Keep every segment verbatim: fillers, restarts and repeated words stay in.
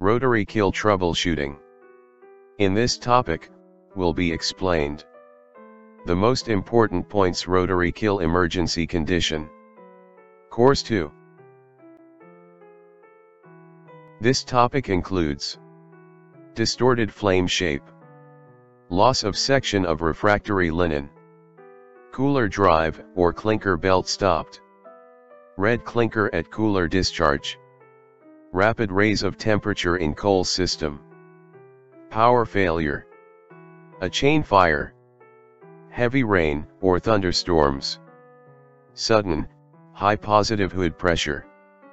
Rotary Kiln Troubleshooting. In this topic, will be explained the most important points Rotary Kiln Emergency Condition. Course two. This topic includes distorted flame shape, loss of section of refractory linen, cooler drive or clinker belt stopped, red clinker at cooler discharge, rapid raise of temperature in coal system, power failure, a chain fire, heavy rain or thunderstorms, sudden, high positive hood pressure.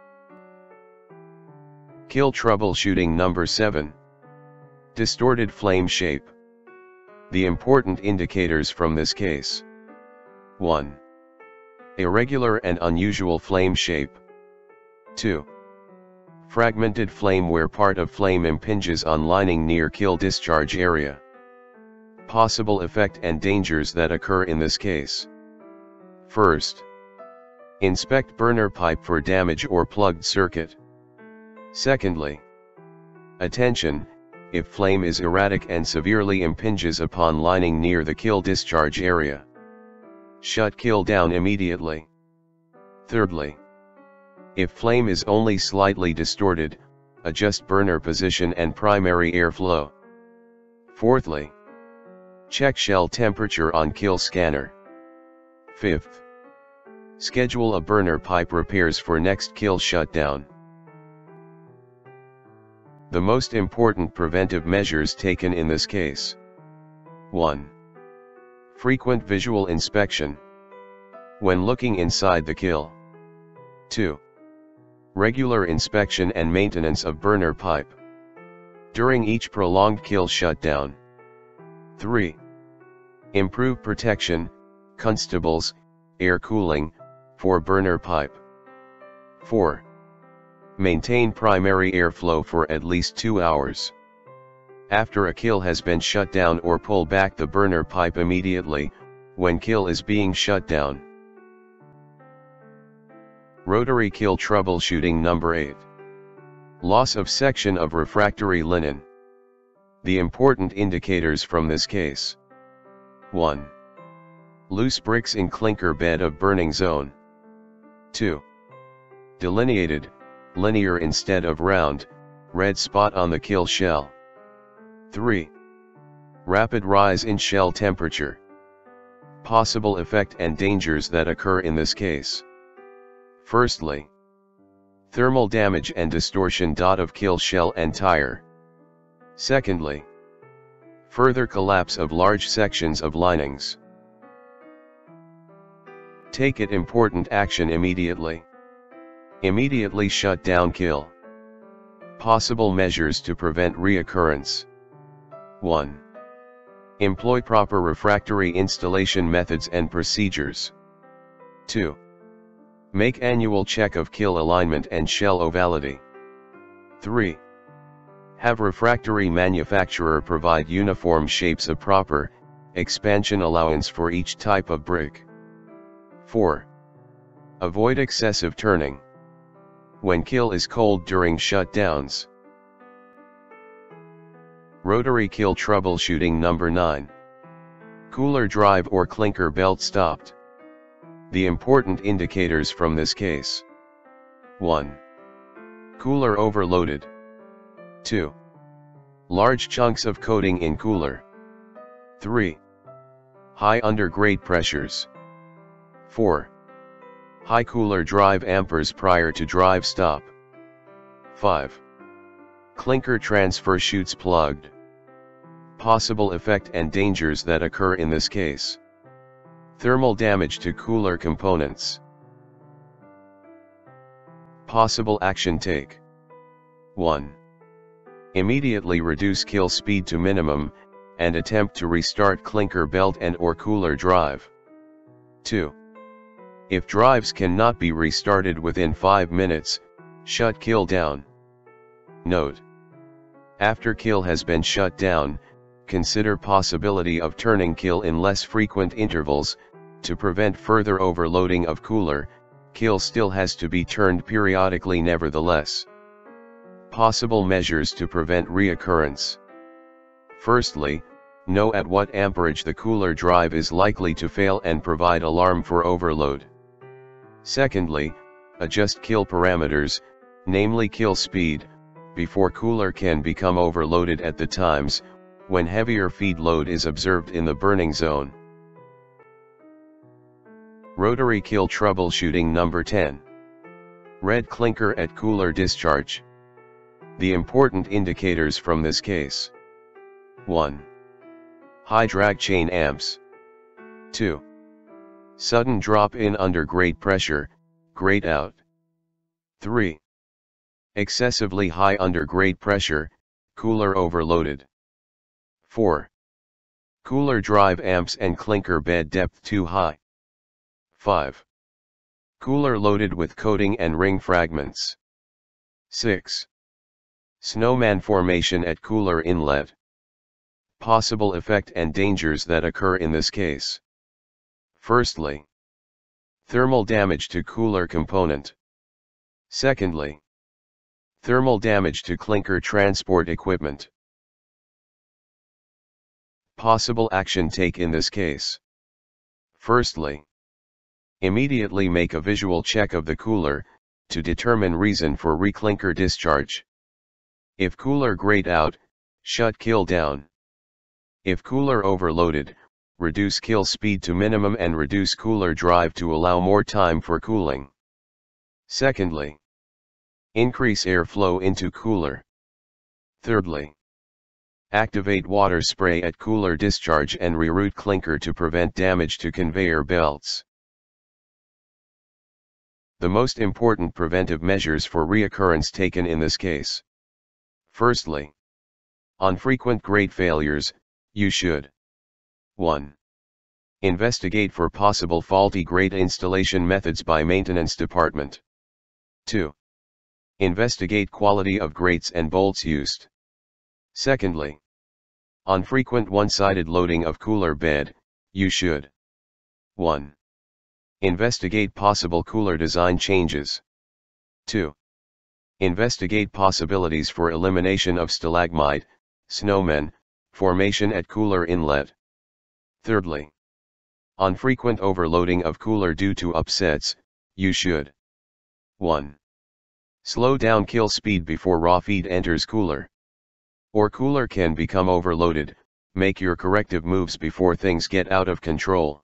Kiln troubleshooting number seven. Distorted flame shape. The important indicators from this case. one. Irregular and unusual flame shape. two. Fragmented flame where part of flame impinges on lining near kiln discharge area. Possible effect and dangers that occur in this case. First, inspect burner pipe for damage or plugged circuit. Secondly, attention, if flame is erratic and severely impinges upon lining near the kiln discharge area, shut kiln down immediately. Thirdly, if flame is only slightly distorted, adjust burner position and primary airflow. Fourthly, check shell temperature on kiln scanner. Fifth, schedule a burner pipe repairs for next kiln shutdown. The most important preventive measures taken in this case. one. Frequent visual inspection when looking inside the kiln. two. Regular inspection and maintenance of burner pipe during each prolonged kiln shutdown. three. Improve protection, constables, air cooling, for burner pipe. four. Maintain primary airflow for at least two hours. After a kiln has been shut down, or pull back the burner pipe immediately, when kiln is being shut down. Rotary Kiln Troubleshooting number eight. Loss of section of refractory linen. The important indicators from this case. one. Loose bricks in clinker bed of burning zone. two. Delineated, linear instead of round, red spot on the kiln shell. three. Rapid rise in shell temperature. Possible effect and dangers that occur in this case. Firstly, thermal damage and distortion of kiln shell and tire. Secondly, further collapse of large sections of linings. Take it important action immediately. Immediately shut down kiln. Possible measures to prevent reoccurrence. one. Employ proper refractory installation methods and procedures. two. Make annual check of kiln alignment and shell ovality. three. Have refractory manufacturer provide uniform shapes of proper expansion allowance for each type of brick. four. Avoid excessive turning when kiln is cold during shutdowns. Rotary Kiln Troubleshooting number nine. Cooler drive or clinker belt stopped. The important indicators from this case. one. Cooler overloaded. two. Large chunks of coating in cooler. three. High undergrade pressures. four. High cooler drive amperes prior to drive stop. five. Clinker transfer chutes plugged. Possible effect and dangers that occur in this case. Thermal damage to cooler components. Possible action take. one. Immediately reduce kiln speed to minimum, and attempt to restart clinker belt and or cooler drive. two. If drives cannot be restarted within five minutes, shut kiln down. Note: after kiln has been shut down, consider possibility of turning kiln in less frequent intervals. To prevent further overloading of cooler, kiln still has to be turned periodically nevertheless. Possible measures to prevent reoccurrence. Firstly, know at what amperage the cooler drive is likely to fail and provide alarm for overload. Secondly, adjust kill parameters, namely kill speed, before cooler can become overloaded at the times when heavier feed load is observed in the burning zone. Rotary Kiln Troubleshooting number ten. Red clinker at cooler discharge. The important indicators from this case. one. High drag chain amps. two. Sudden drop in under grate pressure, grate out. three. Excessively high under grate pressure, cooler overloaded. four. Cooler drive amps and clinker bed depth too high. five. Cooler loaded with coating and ring fragments. six. Snowman formation at cooler inlet. Possible effect and dangers that occur in this case. Firstly, thermal damage to cooler component. Secondly, thermal damage to clinker transport equipment. Possible action take in this case. Firstly, immediately make a visual check of the cooler, to determine reason for reclinker discharge. If cooler grate out, shut kill down. If cooler overloaded, reduce kill speed to minimum and reduce cooler drive to allow more time for cooling. Secondly, increase airflow into cooler. Thirdly, activate water spray at cooler discharge and reroute clinker to prevent damage to conveyor belts. The most important preventive measures for reoccurrence taken in this case. Firstly, on frequent grate failures, you should one. Investigate for possible faulty grate installation methods by maintenance department. two. Investigate quality of grates and bolts used. Secondly, on frequent one-sided loading of cooler bed, you should one. Investigate possible cooler design changes. two. Investigate possibilities for elimination of stalagmite, snowmen, formation at cooler inlet. Thirdly, on frequent overloading of cooler due to upsets, you should one. Slow down kill speed before raw feed enters cooler. Or cooler can become overloaded, make your corrective moves before things get out of control.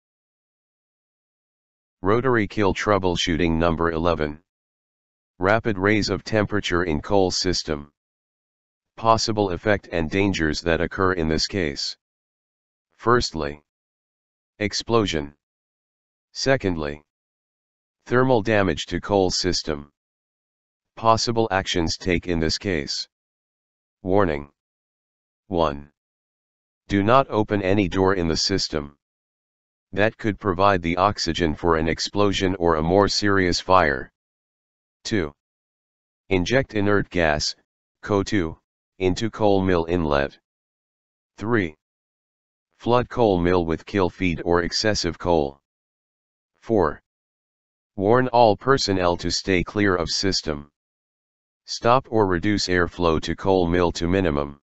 Rotary Kiln Troubleshooting number eleven. Rapid raise of temperature in coal system. Possible effect and dangers that occur in this case. Firstly, explosion. Secondly, thermal damage to coal system. Possible actions take in this case. Warning. one. Do not open any door in the system. That could provide the oxygen for an explosion or a more serious fire. two. Inject inert gas, C O two, into coal mill inlet. three. Flood coal mill with kill feed or excessive coal. four. Warn all personnel to stay clear of system. Stop or reduce airflow to coal mill to minimum.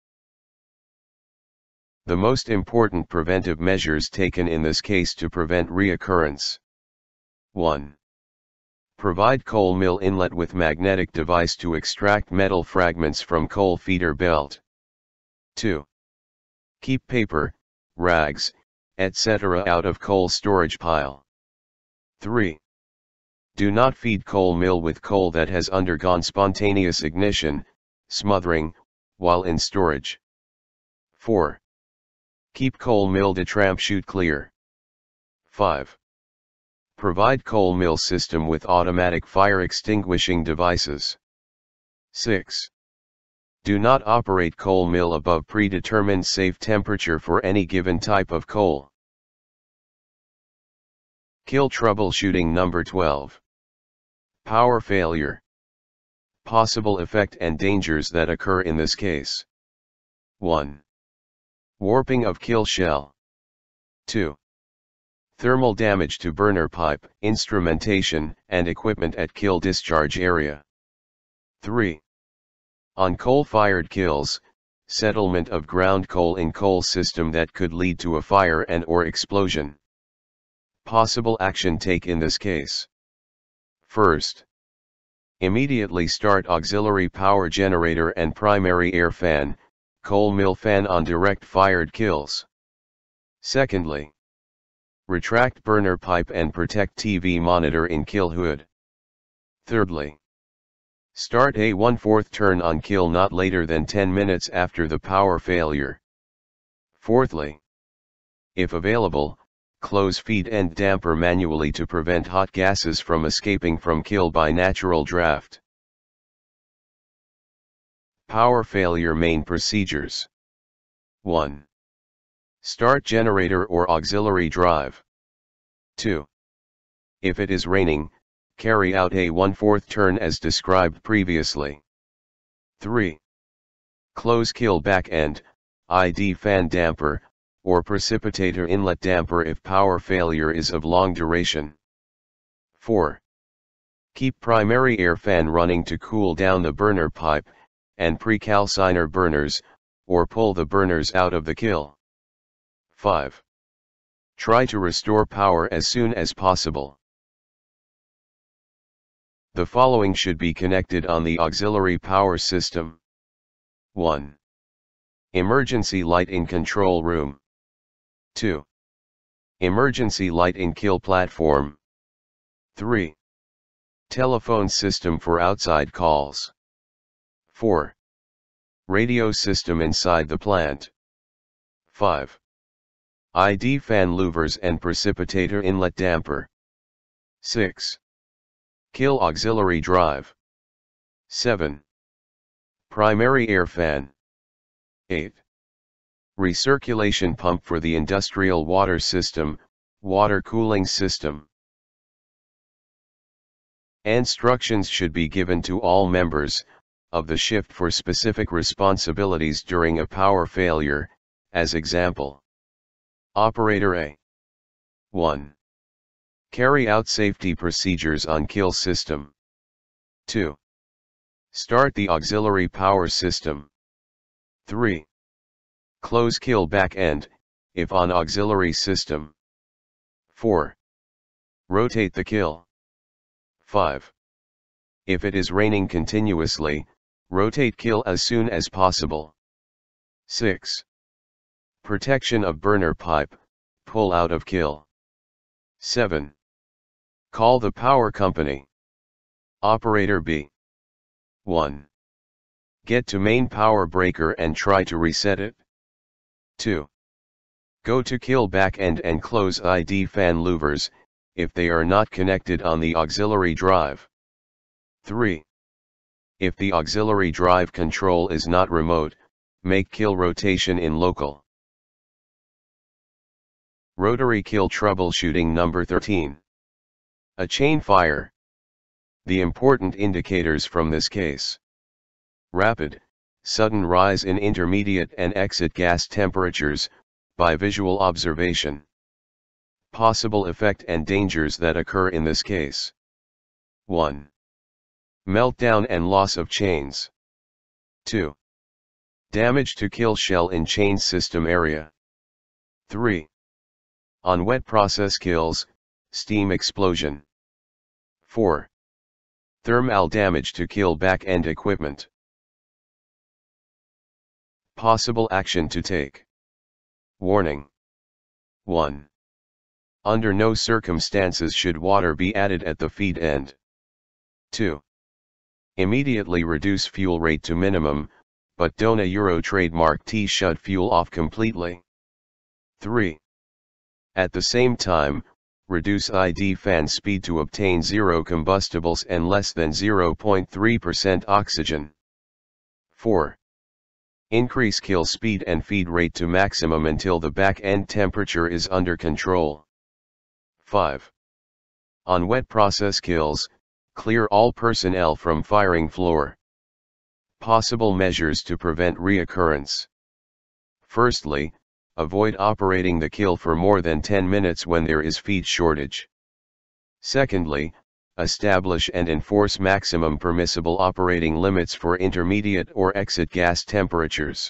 The most important preventive measures taken in this case to prevent reoccurrence. one. Provide coal mill inlet with magnetic device to extract metal fragments from coal feeder belt. two. Keep paper, rags, et cetera out of coal storage pile. three. Do not feed coal mill with coal that has undergone spontaneous ignition, smothering, while in storage. four. Keep coal mill detramp chute clear. five. Provide coal mill system with automatic fire extinguishing devices. six. Do not operate coal mill above predetermined safe temperature for any given type of coal. Kiln troubleshooting number twelve. Power failure. Possible effect and dangers that occur in this case. one. Warping of kiln shell. two. Thermal damage to burner pipe, instrumentation, and equipment at kiln discharge area. three. On coal-fired kilns, settlement of ground coal in coal system that could lead to a fire and or explosion. Possible action take in this case. First, immediately start auxiliary power generator and primary air fan, coal mill fan on direct fired kilns. Secondly, retract burner pipe and protect T V monitor in kill hood. Thirdly, start a one fourth turn on kill not later than ten minutes after the power failure. Fourthly, if available, close feed end damper manually to prevent hot gases from escaping from kill by natural draft. Power failure main procedures. one. Start generator or auxiliary drive. two. If it is raining, carry out a one fourth turn as described previously. three. Close kill back end, I D fan damper, or precipitator inlet damper if power failure is of long duration. four. Keep primary air fan running to cool down the burner pipe, and pre-calciner burners, or pull the burners out of the kill. five. Try to restore power as soon as possible. The following should be connected on the auxiliary power system. one. Emergency light in control room. two. Emergency light in kill platform. three. Telephone system for outside calls. four. Radio system inside the plant. five. I D fan louvers and precipitator inlet damper. six. Kill auxiliary drive. seven. Primary air fan. eight. Recirculation pump for the industrial water system, water cooling system. Instructions should be given to all members of the shift for specific responsibilities during a power failure, as example. Operator A. one. Carry out safety procedures on kill system. two. Start the auxiliary power system. three. Close kill back end, if on auxiliary system. four. Rotate the kill. five. If it is raining continuously, rotate kill as soon as possible. six. Protection of burner pipe, pull out of kill. seven. Call the power company. Operator B. one. Get to main power breaker and try to reset it. two. Go to kill back end and close I D fan louvers, if they are not connected on the auxiliary drive. three. If the auxiliary drive control is not remote, make kill rotation in local. Rotary Kiln Troubleshooting number thirteen. A chain fire. The important indicators from this case. Rapid, sudden rise in intermediate and exit gas temperatures, by visual observation. Possible effect and dangers that occur in this case. one. Meltdown and loss of chains. two. Damage to kill shell in chain system area. three. On wet process kills, steam explosion. four. Thermal damage to kill back end equipment. Possible action to take. Warning. one. Under no circumstances should water be added at the feed end. two. Immediately reduce fuel rate to minimum, but don't a Euro trademark T shut fuel off completely. three. At the same time, reduce I D fan speed to obtain zero combustibles and less than zero point three percent oxygen. four. Increase kill speed and feed rate to maximum until the back end temperature is under control. five. On wet process kills, clear all personnel from firing floor. Possible measures to prevent reoccurrence. Firstly, avoid operating the kiln for more than ten minutes when there is feed shortage. Secondly, establish and enforce maximum permissible operating limits for intermediate or exit gas temperatures.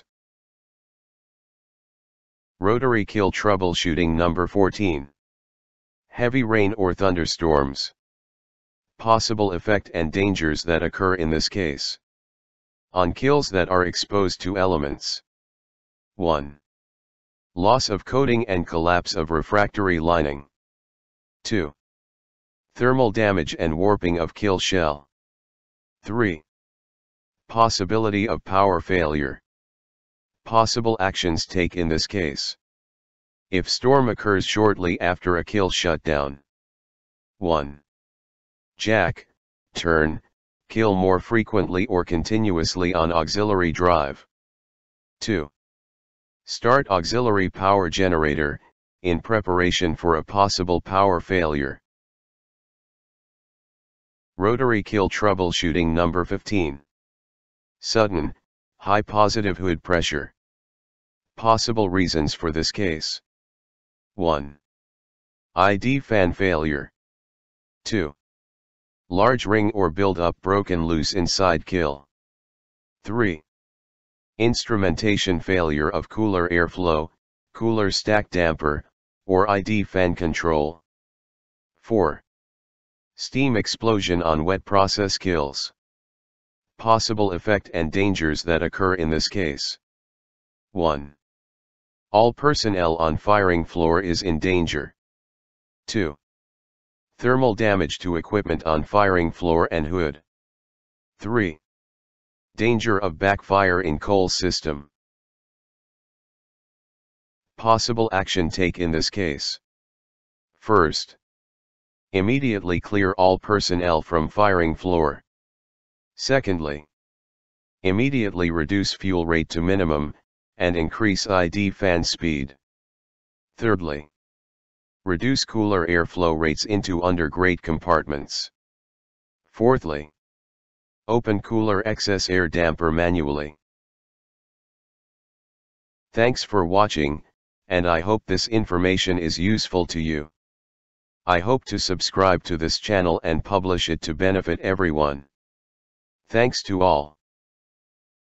Rotary Kiln Troubleshooting number fourteen. Heavy rain or thunderstorms. Possible effect and dangers that occur in this case. On kilns that are exposed to elements. one. Loss of coating and collapse of refractory lining. two. Thermal damage and warping of kiln shell. three. Possibility of power failure. Possible actions take in this case. If storm occurs shortly after a kiln shutdown. one. Jack, turn, kiln more frequently or continuously on auxiliary drive. two. Start auxiliary power generator, in preparation for a possible power failure. Rotary Kiln Troubleshooting number fifteen. Sudden, high positive hood pressure. Possible reasons for this case. one. I D fan failure. two. Large ring or build-up broken loose inside kiln. three. Instrumentation failure of cooler airflow, cooler stack damper, or I D fan control. four. Steam explosion on wet process kilns. Possible effect and dangers that occur in this case. one. All personnel on firing floor is in danger. two. Thermal damage to equipment on firing floor and hood. three. Danger of backfire in coal system. Possible action take in this case. First. Immediately clear all personnel from firing floor. Secondly. Immediately reduce fuel rate to minimum, and increase I D fan speed. Thirdly. Reduce cooler airflow rates into undergrate compartments. Fourthly. Open cooler excess air damper manually. Thanks for watching, and I hope this information is useful to you. I hope to subscribe to this channel and publish it to benefit everyone. Thanks to all.